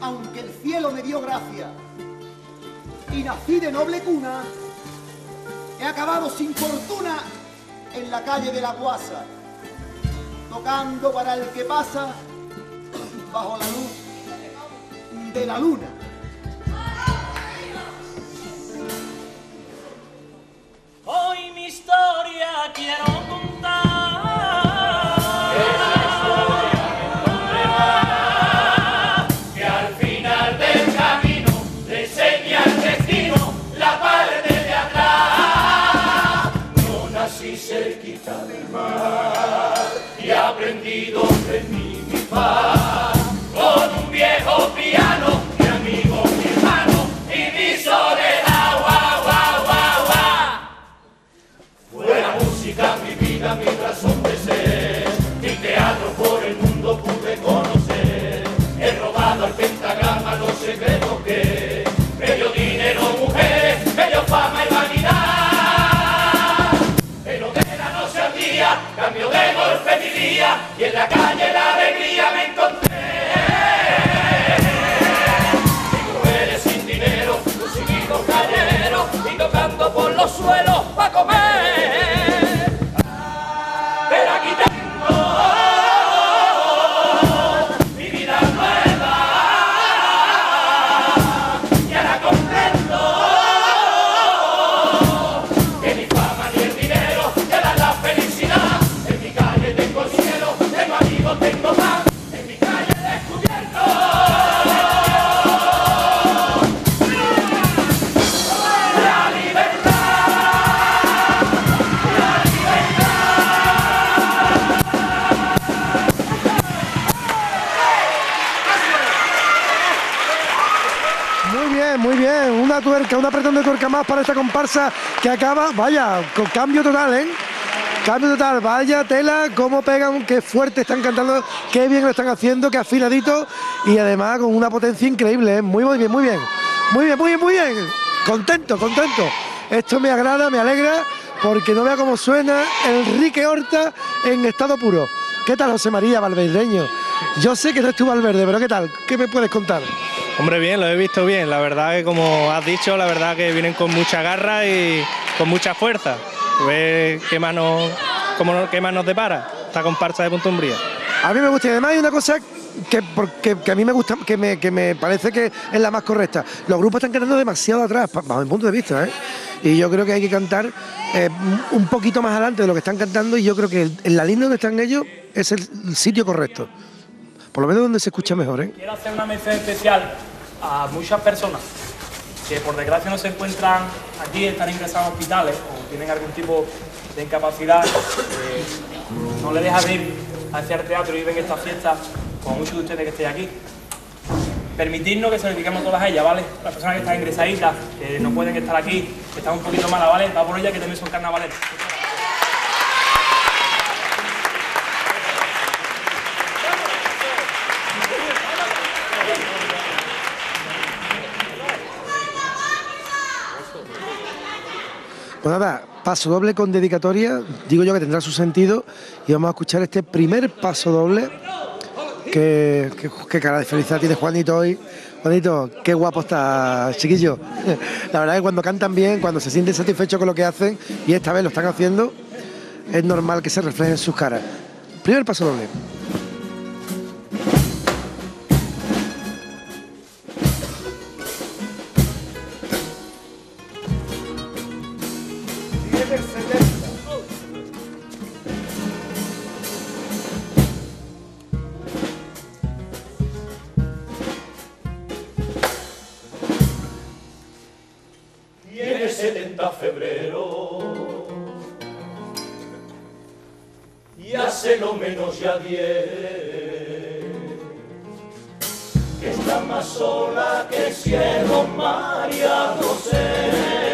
aunque el cielo me dio gracia y nací de noble cuna, he acabado sin fortuna en la calle de la Guasa, tocando para el que pasa bajo la luz de la luna. Hoy mi historia quiero contar. Esa historia me encontrará, que al final del camino le enseña el destino la parte de atrás. No nací cerquita del mar y aprendí donde mi paz, con un viejo piano, mi amigo, mi hermano y mi soledad. Guau, guau, guau, guau. Fue la música mi vida, mi razón de ser. Mi teatro por el mundo pude conocer. He robado al pentagrama los secretos que medio dinero, mujeres, medio fama y vanidad. El hotel a no se ardía, cambio de golpe mi día y en la calle la alegría me encontré. Y mujeres sin dinero, conseguidos callejeros y tocando por los suelos pa' comer. Pero aquí tengo mi vida nueva y ahora comprendo que ni fama ni el dinero te dan la felicidad. En mi calle tengo el cielo, tengo amigos, tengo paz. En mi calle he descubierto la libertad. Muy bien, una tuerca, un apretón de tuerca más para esta comparsa que acaba, vaya, con cambio total, ¿eh? Cambio total, vaya tela, cómo pegan, qué fuerte están cantando, qué bien lo están haciendo, qué afinadito y además con una potencia increíble, ¿eh? Muy bien, muy bien, muy bien, muy bien, muy bien. Contento, contento. Esto me agrada, me alegra, porque no vea cómo suena Enrique Horta en estado puro. ¿Qué tal, José María Valverdeño? Yo sé que no es tu Valverde, pero ¿qué tal? ¿Qué me puedes contar? Hombre, bien, lo he visto bien. La verdad que, como has dicho, la verdad que vienen con mucha garra y con mucha fuerza. Ver qué más nos depara esta comparsa de Punta Umbría. A mí me gusta, y además hay una cosa que a mí me gusta, que me parece que es la más correcta. Los grupos están cantando demasiado atrás, bajo mi punto de vista, ¿eh? Y yo creo que hay que cantar un poquito más adelante de lo que están cantando, y yo creo que en la línea donde están ellos es el sitio correcto. Por lo menos donde se escucha mejor, ¿eh? Quiero hacer una mención especial a muchas personas que por desgracia no se encuentran aquí, están ingresados a hospitales o tienen algún tipo de incapacidad, no les deja de ir hacia el teatro y ven esta fiesta, como muchos de ustedes que estéis aquí. Permitirnos que se lo dediquemos todas a ellas, ¿vale? Las personas que están ingresaditas, que no pueden estar aquí, que están un poquito malas, ¿vale? Va por ellas, que también son carnavaleras. Pues nada, paso doble con dedicatoria, digo yo que tendrá su sentido, y vamos a escuchar este primer paso doble. Qué cara de felicidad tiene Juanito hoy. Juanito, qué guapo está, chiquillo. La verdad es que cuando cantan bien, cuando se sienten satisfechos con lo que hacen, y esta vez lo están haciendo, es normal que se refleje en sus caras. Primer paso doble. Tiene 70 febrero y hace lo menos ya 10, que está más sola que el cielo María José,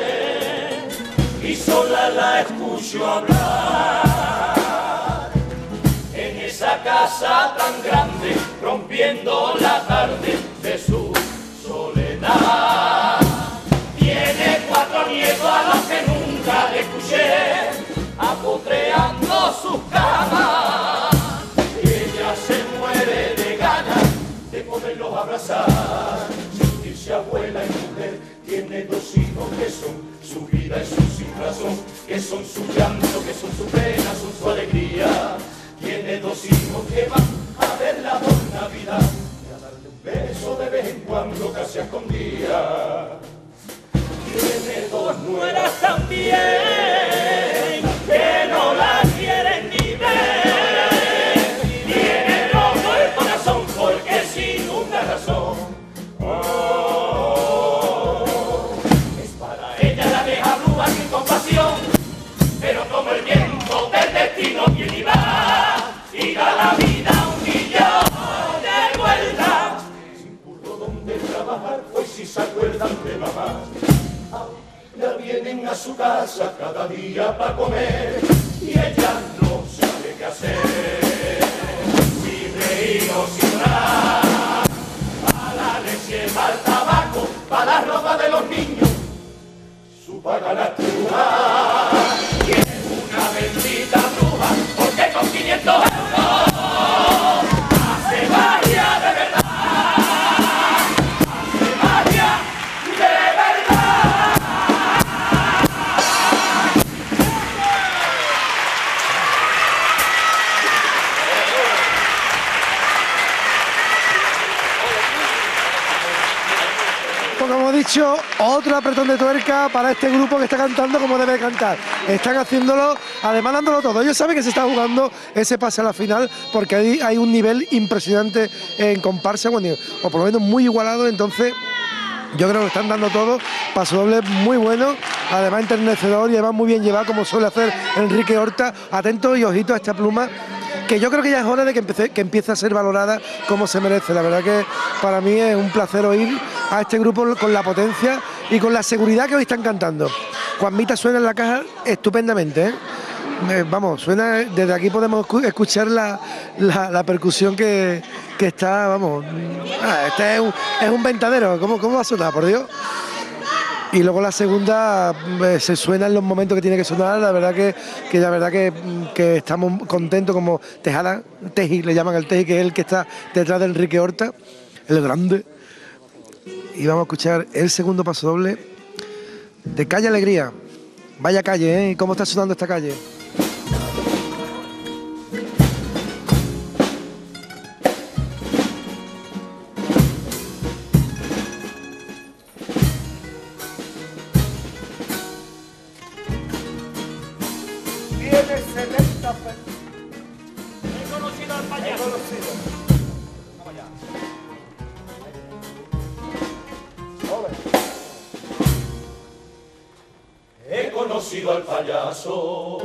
y sola la escucho hablar en esa casa tan grande, rompiendo la tarde de su soledad. Tiene 4 nietos a los que nunca le escuché apotreando sus camas, y ella se muere de ganas de poderlos abrazar. son su llanto, que son su pena, son su alegría. Tiene dos hijos que van a verla por Navidad y a darle un beso de vez en cuando, casi a escondidas. Tiene dos nueras también que no la quieren ni ver. Tiene roto el corazón porque sin una razón. Es para ella la vieja bruja sin compasión, pero como el viento del destino viene y va, y da la vida un millón de vueltas. Sin curro donde trabajar, hoy si se acuerdan de mamá. Ya vienen a su casa cada día para comer y ella no sabe qué hacer. Sin reír o sin llorar, para la leche, para el tabaco, para la ropa de los niños, su paga la cruda. Y es una bendita bruja porque con 500 € hace magia de verdad. Como he dicho, otro apretón de tuerca para este grupo que está cantando como debe cantar. Están haciéndolo, además dándolo todo. Ellos saben que se está jugando ese pase a la final porque hay un nivel impresionante en comparsa, bueno, o por lo menos muy igualado. Entonces yo creo que están dando todo. Paso doble muy bueno, además enternecedor y además muy bien llevado, como suele hacer Enrique Horta. Atentos y ojitos a esta pluma, que yo creo que ya es hora de que empiece a ser valorada como se merece. La verdad que para mí es un placer oír a este grupo con la potencia y con la seguridad que hoy están cantando. Juanmita suena en la caja estupendamente, ¿eh? Vamos, suena, desde aquí podemos escuchar la percusión que está, vamos. Este es un ventadero, ¿cómo va a sonar, por Dios? Y luego la segunda se suena en los momentos que tiene que sonar. La verdad que estamos contentos, como Tejada, Teji, le llaman al Teji, que es el que está detrás de Enrique Horta, el grande. Y vamos a escuchar el segundo paso doble de Calle Alegría. Vaya calle, ¿eh? ¿Cómo está sonando esta calle? He conocido al payaso. Vamos allá. He conocido al payaso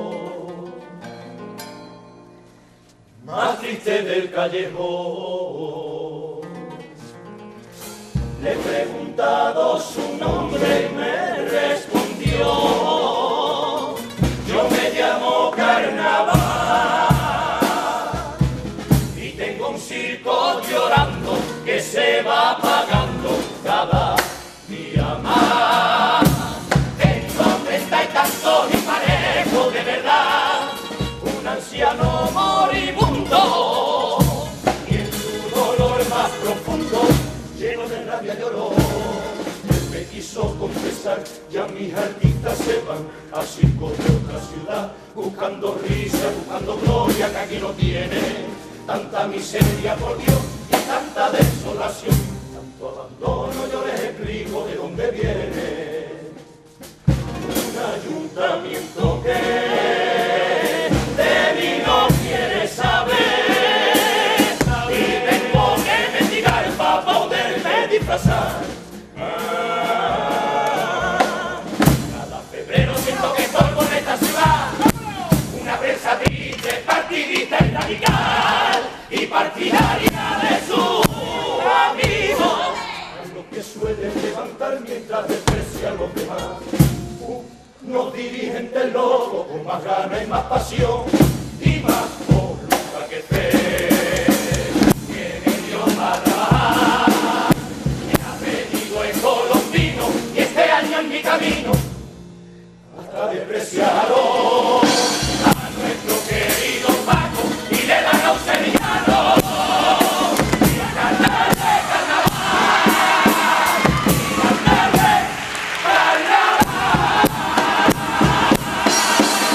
más triste del callejón. Le he preguntado su nombre y me respondió: yo me llamo Carnaval y tengo un circo llorando que se va apagando cada día más. ¿En dónde está el tanto disparejo de verdad? Un anciano moribundo y en su dolor más profundo, lleno de rabia lloró. Él me quiso confesar, ya mis artistas se van a circos de otra ciudad, buscando risa, buscando gloria, que aquí no tiene tanta miseria, por Dios, y tanta desolación, tanto abandono. Yo les explico de dónde viene. Un ayuntamiento que de mí no quiere saber y tengo que mendigar para poderme disfrazar. Cada febrero siento que estoy con esta ciudad, una prensa triste, partidista y radical y partidaria de sus amigos, los que suelen levantar mientras desprecia a los demás. Unos dirigentes locos con más ganas y más pasión y más voluntad que fe, que me dio para trabajar. Mi apellido es colombino y este año en mi camino hasta despreciaron a nuestro querido Paco y le dan a un sevillano. Y a cantar de carnaval, y a cantar de carnaval.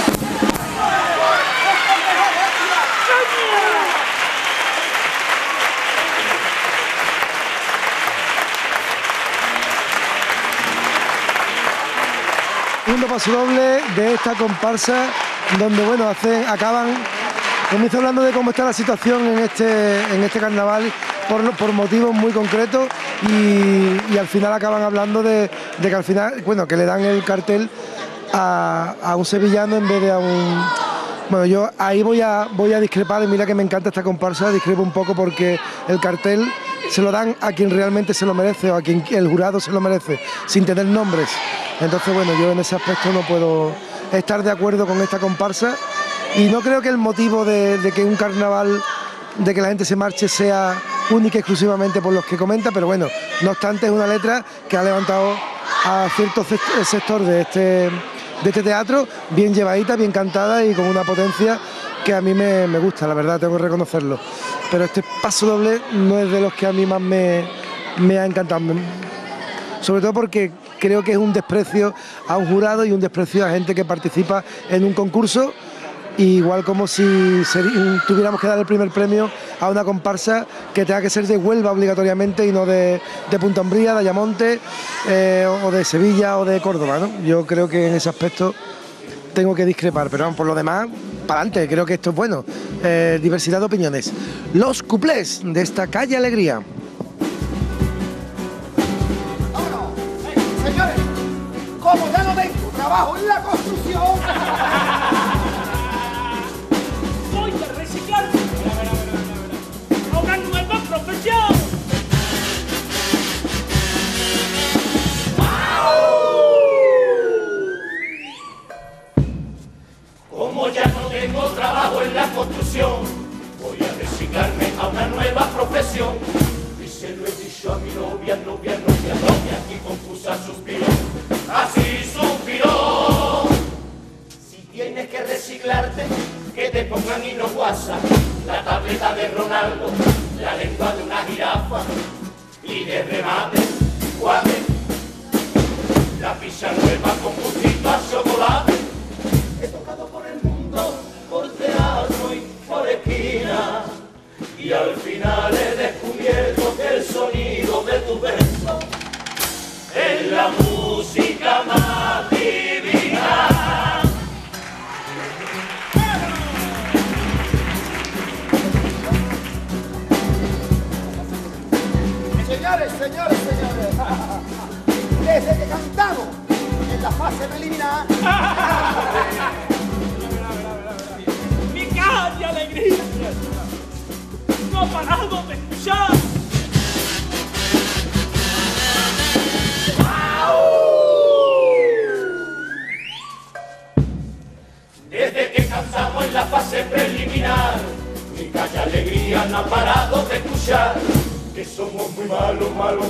segundo paso doble de esta comparsa, donde bueno, comienza hablando de cómo está la situación en este carnaval por motivos muy concretos y al final acaban hablando de que al final, bueno, que le dan el cartel a un sevillano en vez de a un... Bueno, yo ahí voy a discrepar, y mira que me encanta esta comparsa, discrepo un poco porque el cartel se lo dan a quien realmente se lo merece o a quien el jurado se lo merece, sin tener nombres. Entonces, bueno, yo en ese aspecto no puedo estar de acuerdo con esta comparsa y no creo que el motivo de que un carnaval, de que la gente se marche, sea única y exclusivamente por los que comenta, pero bueno, no obstante es una letra que ha levantado a cierto sector de este teatro, bien llevadita, bien cantada y con una potencia que a mí me gusta, la verdad, tengo que reconocerlo. Pero este paso doble no es de los que a mí más me ha encantado, sobre todo porque creo que es un desprecio a un jurado y un desprecio a gente que participa en un concurso, igual como si tuviéramos que dar el primer premio a una comparsa que tenga que ser de Huelva obligatoriamente y no de Punta Umbría, de Ayamonte o de Sevilla o de Córdoba, ¿no? Yo creo que en ese aspecto tengo que discrepar, pero vamos, por lo demás, para adelante, creo que esto es bueno. Diversidad de opiniones. Los cuplés de esta Calle Alegría. Vámonos. Señores, como ya no tengo trabajo en la construcción, Voy a reciclar. A una nueva profesión. Como ya no tengo trabajo en la construcción, voy a reciclarme a una nueva profesión. Y se lo he dicho a mi novia, y confusa suspiró. Así suspiró. Si tienes que reciclarte, que te pongan hinoguasa, la tableta de Ronaldo, la lengua de una jirafa, y de remate, guave, la pizza nueva con gustito a chocolate. He tocado por el mundo, por teatro y por esquina, y al final he descubierto que el sonido de tu verso es la música más divina. señores, desde que cantamos en la fase preliminar, Mi calle alegría. No he parado de escuchar. Desde que cantamos en la fase preliminar, mi calle alegría no ha parado de escuchar que somos muy malos,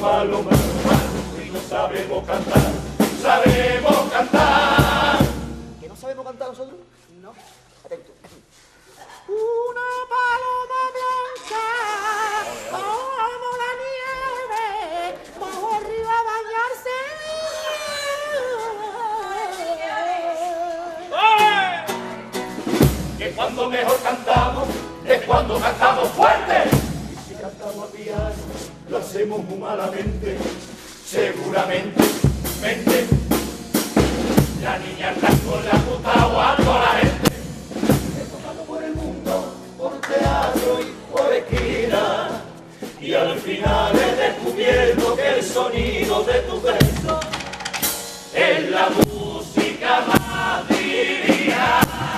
y no sabemos cantar, sabemos cantar. ¿que no sabemos cantar nosotros? No. Atento. Una paloma blanca, como la nieve, bajo el río a bañarse. Que cuando mejor cantamos es cuando cantamos fuerte. Y si cantamos a piano, lo hacemos muy malamente. Seguramente, mente, la niña está con la puta o a toda la gente. He tocado por el mundo, por teatro y por esquina, y al final he descubierto que el sonido de tu verso es la música más divina.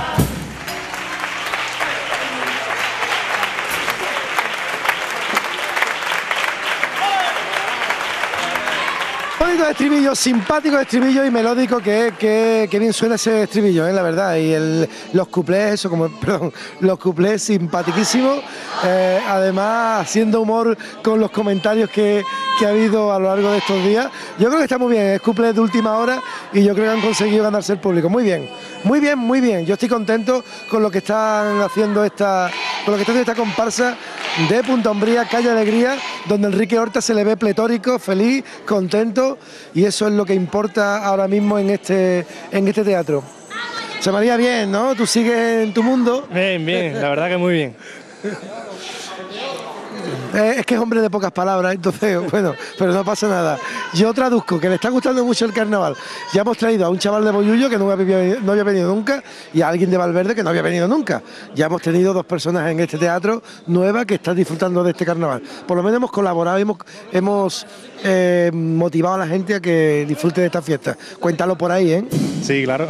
Bonito estribillo, simpático estribillo y melódico, que bien suena ese estribillo, la verdad. Y los cuplés, los cuplés simpaticísimos, además haciendo humor con los comentarios que ha habido a lo largo de estos días. Yo creo que está muy bien, es cuplés de última hora y yo creo que han conseguido ganarse el público. Muy bien, muy bien, muy bien. Yo estoy contento con lo que están haciendo esta comparsa de Punta Umbría, Calle Alegría, donde Enrique Horta se le ve pletórico, feliz, contento, y eso es lo que importa ahora mismo en este teatro. José María, bien, ¿no? Tú sigues en tu mundo. Bien, la verdad que muy bien. Es que es hombre de pocas palabras, entonces, bueno, pero no pasa nada. Yo traduzco, que le está gustando mucho el carnaval. Ya hemos traído a un chaval de Bollullo que no había venido nunca y a alguien de Valverde que no había venido nunca. Ya hemos tenido dos personas en este teatro nuevas que están disfrutando de este carnaval. Por lo menos hemos colaborado y hemos motivado a la gente a que disfrute de esta fiesta. Cuéntalo por ahí, ¿eh? Sí, claro.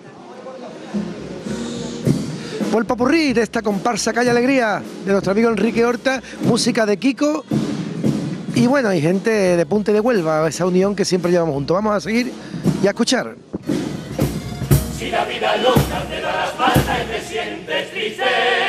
Por el popurrí de esta comparsa Calle Alegría de nuestro amigo Enrique Horta, música de Kiko y bueno, hay gente de Punta de Huelva, esa unión que siempre llevamos juntos. Vamos a seguir y a escuchar. Si la vida loca te da la espalda y te sientes triste,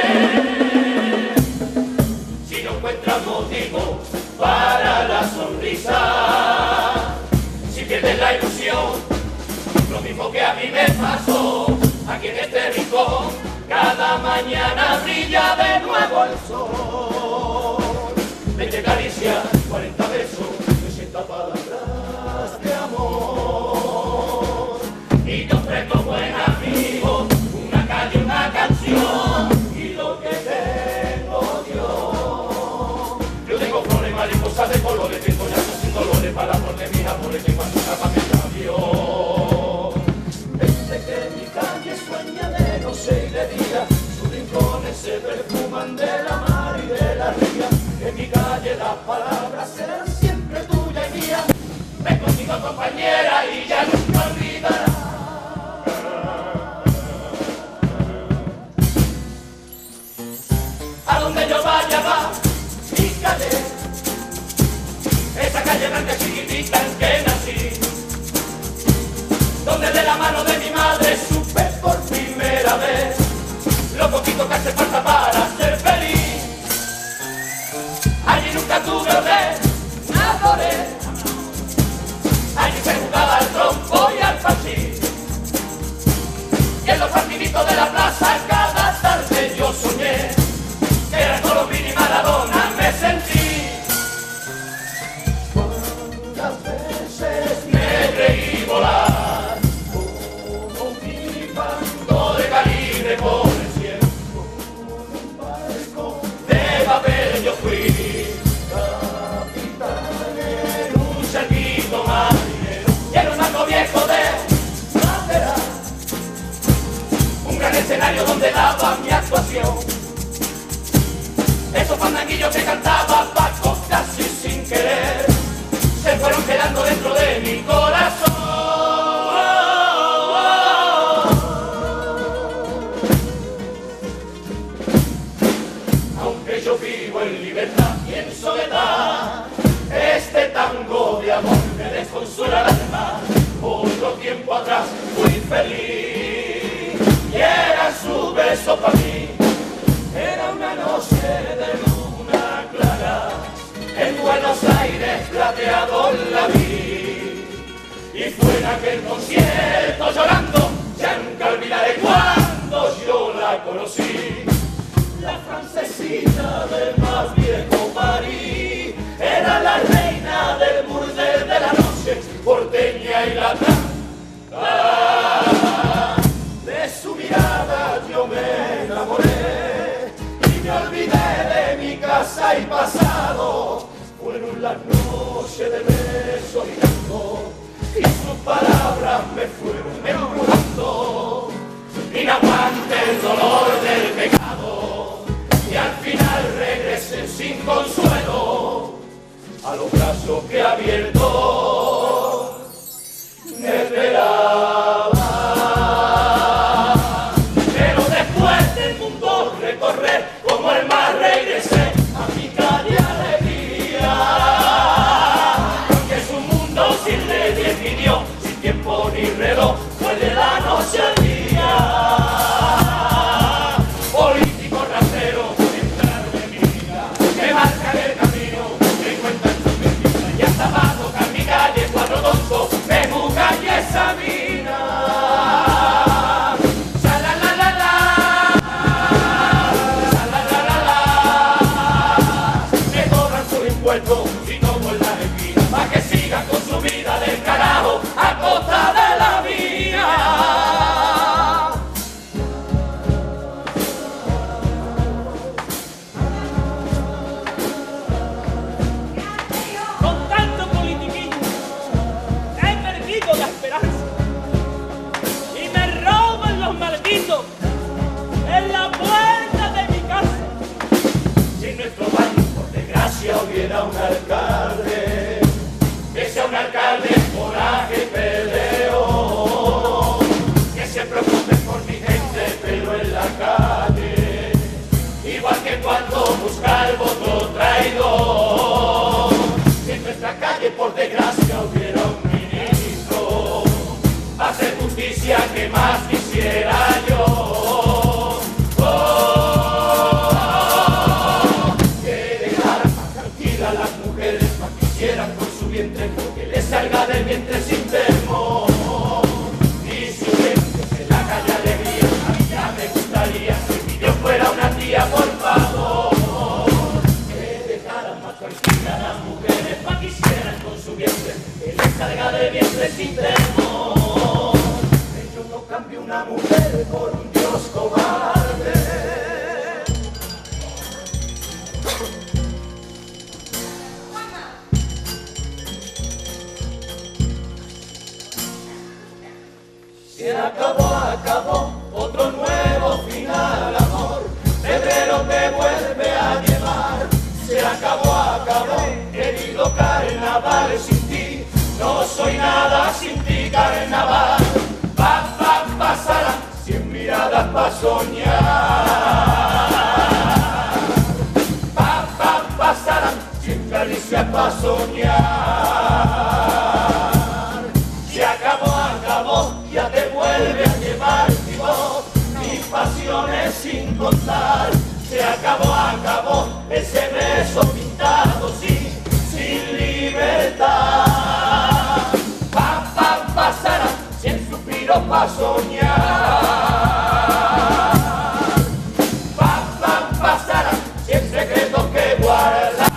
si no encuentras motivo para la sonrisa, si pierdes la ilusión, lo mismo que a mí me pasó, aquí en este rincón. Cada mañana brilla de nuevo el sol. 20 caricias, 40 besos, 60 palabras de amor. Y te ofrezco, buen amigo, una calle, una canción. Y lo que tengo yo tengo flores, mariposas de colores, tengo llantos sin dolores, para amor de mis amores, que cuando una me cambió. Desde que mi calle sueña de noche y de día, sus rincones se perfuman de la mar y de la ría. En mi calle las palabras serán siempre tuya y mía. Ven conmigo, compañera, y ya nunca olvidarás. A donde yo vaya va mi calle, esa calle blanca chiquitita en que nací, donde de la mano de mi madre supe por primera vez lo poquito que hace falta para ser feliz. Allí nunca tuve ordenadores, allí se jugaba al trompo y al parchís, y en los partiditos de la plaza cada tarde yo soñé que era Colombini y Maradona me sentí. Cuántas veces me creí volar como un bando de calibre por el cielo, como un barco de papel yo fui capitán en un charquito marinero y en un barco viejo de madera, un gran escenario donde daba mi actuación. Esos fandanguillos que cantaba Paco casi sin querer se fueron quedando dentro de mi corazón. Aunque yo vivo en libertad y en soledad, este tango de amor me desconsuela el alma. Otro tiempo atrás fui feliz y era su beso para mí. Era una noche de luna clara, en Buenos Aires plateado la vi. Y fue en aquel concierto llorando, ya nunca olvidaré cuando yo la conocí. La francesita del más viejo París era la reina del burdel de la noche, porteña y la de su mirada yo me enamoré y me olvidé de mi casa y pasado. Fueron las noches de besos y llanto y sus palabras me fueron empujando. Y no aguanté el dolor del pecado y al final regresé sin consuelo a los brazos que abierto me esperaba. Pero después del mundo recorrer como el mar regresé a mi calle alegría, porque es un mundo sin leyes ni Dios, sin tiempo ni reloj, fue de la noche al día. Político rasero, entrar de mi vida, que marcan el camino, que cuentan sus mentiras y hasta va a tocar mi calle. que cuando busca el voto traidor, si en nuestra calle por desgracia hubiera un ministro, va a ser justicia que más quisiera yo. Que dejaran más tranquilas a las mujeres, más quisieran con su vientre, que les salga del vientre sin temor. Y si hubiese en la calle alegría, a mí ya me gustaría que mi Dios fuera una tía, por favor. Que dejaran más tranquilas a las mujeres, más quisieran con su vientre, que les salga del vientre sin temor. Yo no cambio una mujer por un Dios cobarde. Se acabó, otro nuevo final, amor. Febrero te vuelve a llevar. Se acabó, querido carnaval, sin ti. No soy nada sin ti, carnaval. Pasarán 100 miradas pa' soñar. Pasarán 100 caricias pa' soñar. Se acabó, ya te vuelve a llevar mi voz, mis pasiones sin contar. Se acabó, ese beso pintado, sí, sin libertad. Pasarán 100 suspiros pa' soñar. Pasarán 100 secretos que guardar.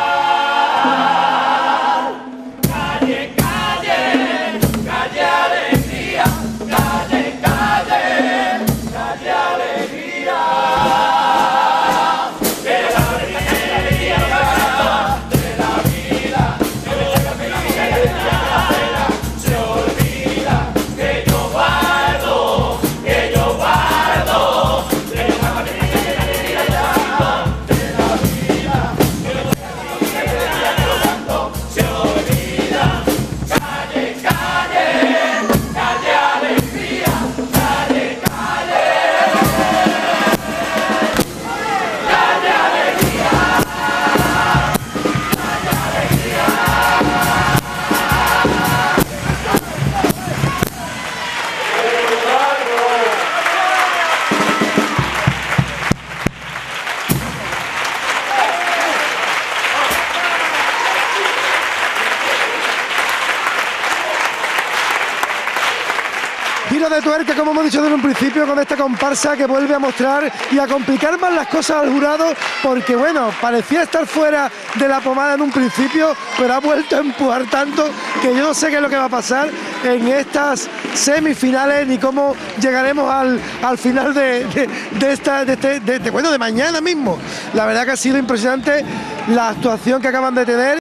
Calle, calle, calle alegría. Calle, calle, calle alegría. De la alegría, de la vida, se olvida que yo guardo, de la vida, se olvida. Calle, calle, calle alegría. Calle, calle, calle alegría. Giro de tuerca, como hemos dicho desde un principio, con esta comparsa que vuelve a mostrar y a complicar más las cosas al jurado, porque bueno, parecía estar fuera de la pomada en un principio, pero ha vuelto a empujar tanto que yo no sé qué es lo que va a pasar en estas semifinales ni cómo llegaremos al final de mañana mismo. La verdad que ha sido impresionante la actuación que acaban de tener.